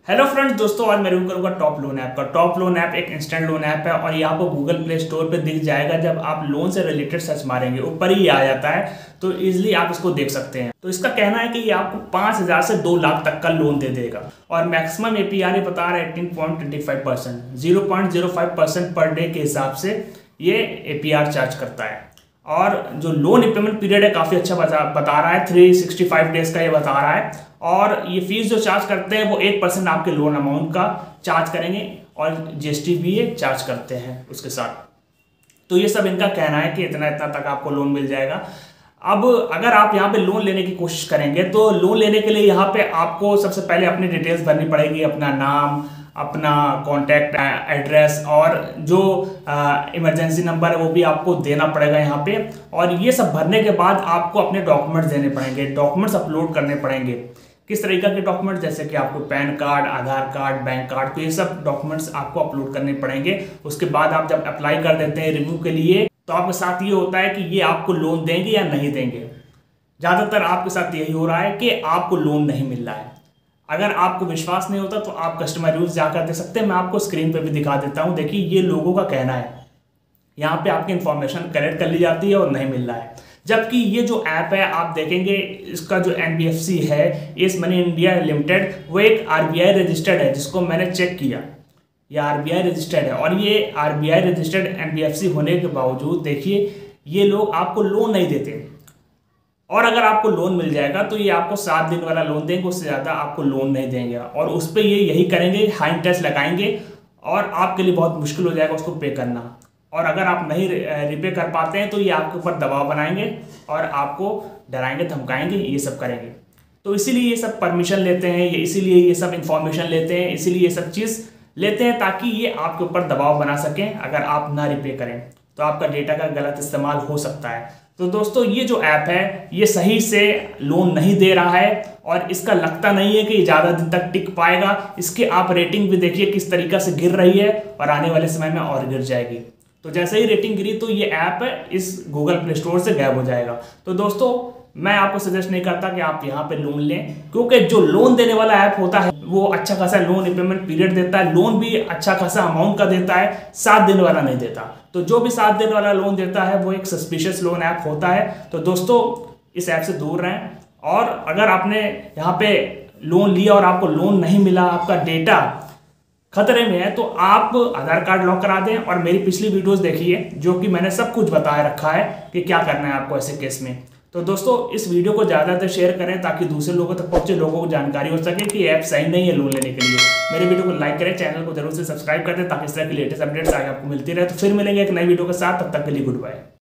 Hello friends, दोस्तों आज मैं रिव्यू करूंगा टॉप लोन ऐप का। टॉप लोन ऐप एक इंस्टेंट लोन ऐप है और ये आपको गूगल प्ले स्टोर पे दिख जाएगा। जब आप लोन से रिलेटेड सर्च मारेंगे ऊपर ही आ जाता है, तो इजीली आप इसको देख सकते हैं। तो इसका कहना है कि ये आपको 5,000 से 2 लाख तक का लोन दे देगा और मैक्सिमम एपीआर ये बता रहा है 18.25%, 0.05% पर डे के हिसाब से ये एपीआर चार्ज करता है। और जो लोन रिपेमेंट पीरियड है काफ़ी अच्छा बता रहा है, 365 डेज का ये बता रहा है। और ये फीस जो चार्ज करते हैं वो 8% आपके लोन अमाउंट का चार्ज करेंगे और जीएसटी भी ये चार्ज करते हैं उसके साथ। तो ये सब इनका कहना है कि इतना इतना तक आपको लोन मिल जाएगा। अब अगर आप यहाँ पे लोन लेने की कोशिश करेंगे तो लोन लेने के लिए यहाँ पे आपको सबसे पहले अपनी डिटेल्स भरनी पड़ेगी, अपना नाम, अपना कॉन्टैक्ट एड्रेस और जो इमरजेंसी नंबर है वो भी आपको देना पड़ेगा यहाँ पे। और ये सब भरने के बाद आपको अपने डॉक्यूमेंट्स देने पड़ेंगे, डॉक्यूमेंट्स अपलोड करने पड़ेंगे। किस तरीके के डॉक्यूमेंट्स, जैसे कि आपको PAN card, Aadhaar card, bank card, तो ये सब डॉक्यूमेंट्स आपको अपलोड करने पड़ेंगे। उसके बाद आप जब अप्लाई कर देते हैं रिव्यू के लिए, तो आपके साथ ये होता है कि ये आपको लोन देंगे या नहीं देंगे। ज़्यादातर आपके साथ यही हो रहा है कि आपको लोन नहीं मिल रहा है। अगर आपको विश्वास नहीं होता तो आप कस्टमर रिव्यूज जाकर देख सकते हैं, मैं आपको स्क्रीन पे भी दिखा देता हूँ। देखिए ये लोगों का कहना है, यहाँ पे आपकी इंफॉर्मेशन कलेक्ट कर ली जाती है और नहीं मिल रहा है। जबकि ये जो ऐप है आप देखेंगे, इसका जो एनबीएफसी है, येस मनी इंडिया लिमिटेड, वो एक आरबीआई रजिस्टर्ड है, जिसको मैंने चेक किया, ये आरबीआई रजिस्टर्ड है। और ये आरबीआई रजिस्टर्ड एनबीएफसी होने के बावजूद देखिए ये लोग आपको लोन नहीं देते। और अगर आपको लोन मिल जाएगा तो ये आपको 7 दिन वाला लोन देंगे, उससे ज़्यादा आपको लोन नहीं देंगे। और उस पर ये यही करेंगे, हाई इंटरेस्ट लगाएंगे और आपके लिए बहुत मुश्किल हो जाएगा उसको पे करना। और अगर आप नहीं रिपे कर पाते हैं तो ये आपके ऊपर दबाव बनाएंगे और आपको डराएंगे, धमकाएंगे, ये सब करेंगे। तो इसीलिए ये सब परमिशन लेते हैं, इसीलिए ये सब इंफॉर्मेशन लेते हैं, इसीलिए ये सब चीज़ लेते हैं ताकि ये आपके ऊपर दबाव बना सकें। अगर आप ना रिपे करें तो आपका डेटा का गलत इस्तेमाल हो सकता है। तो दोस्तों ये जो ऐप है ये सही से लोन नहीं दे रहा है और इसका लगता नहीं है कि ये ज़्यादा दिन तक टिक पाएगा। इसके आप रेटिंग भी देखिए किस तरीके से गिर रही है और आने वाले समय में और गिर जाएगी। तो जैसे ही रेटिंग गिरी तो ये ऐप इस गूगल प्ले स्टोर से गायब हो जाएगा। तो दोस्तों मैं आपको सजेस्ट नहीं करता कि आप यहाँ पे लोन लें, क्योंकि जो लोन देने वाला ऐप होता है वो अच्छा खासा लोन रिपेमेंट पीरियड देता है, लोन भी अच्छा खासा अमाउंट का देता है, 7 दिन वाला नहीं देता। तो जो भी 7 दिन वाला लोन देता है वो एक सस्पिशियस लोन ऐप होता है। तो दोस्तों इस ऐप से दूर रहें। और अगर आपने यहाँ पे लोन लिया और आपको लोन नहीं मिला, आपका डेटा खतरे में है, तो आप आधार कार्ड लॉक करा दें और मेरी पिछली वीडियोस देखिए जो कि मैंने सब कुछ बताया रखा है कि क्या करना है आपको ऐसे केस में। तो दोस्तों इस वीडियो को ज़्यादातर शेयर करें ताकि दूसरे लोगों तक पहुंचे, लोगों को जानकारी हो सके कि ऐप सही नहीं है लोन लेने के लिए। मेरे वीडियो को लाइक करें, चैनल को जरूर से सब्सक्राइब कर दें ताकि इस तरह की लेटेस्ट अपडेट्स आगे आपको मिलती रहे। तो फिर मिलेंगे एक नई वीडियो के साथ, तब तक के लिए गुड बाय।